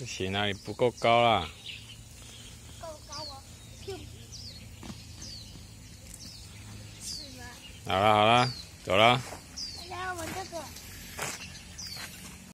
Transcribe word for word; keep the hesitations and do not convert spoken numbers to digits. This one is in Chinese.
不行啊，你不够高啦。 够高哦。是吗？ 好了好了，走了。